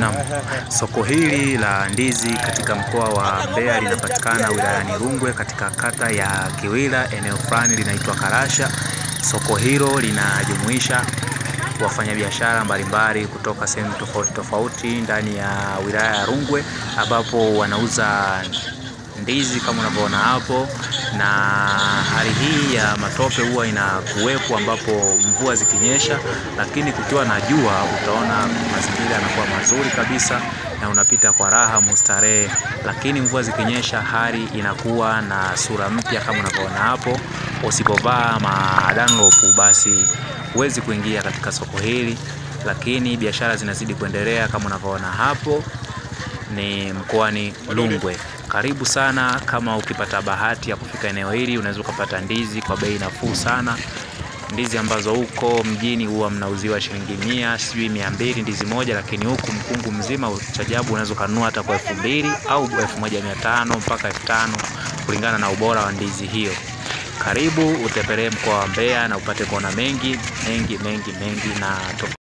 Naam, soko hili la ndizi katika mkoa wa Mbeya linapatikana wilayani Rungwe katika kata ya Kiwira, eneo fulani linaitwa Karasha. Soko hilo linajumuisha wafanyabiashara mbalimbali kutoka sehemu tofauti tofauti ndani ya wilaya ya Rungwe, ambapo wanauza ndizi kama unavyoona hapo. Na hali hii ya matope huwa inakuwepo ambapo mvua zikinyesha, lakini kukiwa na jua utaona mazingira yanakuwa mazuri kabisa na unapita kwa raha mustarehe. Lakini mvua zikinyesha hali inakuwa na sura mpya kama unavyoona hapo. Usipovaa Dunlop basi huwezi kuingia katika soko hili, lakini biashara zinazidi kuendelea kama unavyoona hapo. Ni mkoani Rungwe. Karibu sana. Kama ukipata bahati ya kufika eneo hili, unaweza kupata ndizi kwa bei nafuu sana. Ndizi ambazo huko mjini huwa mnauziwa shilingi 100, sijui 200 ndizi moja, lakini huku mkungu mzima uchajabu unaweza kununua hata kwa 2000 au 1500 mpaka 5000 kulingana na ubora wa ndizi hiyo. Karibu utembelee mkoa wa Mbeya na upate kuona mengi na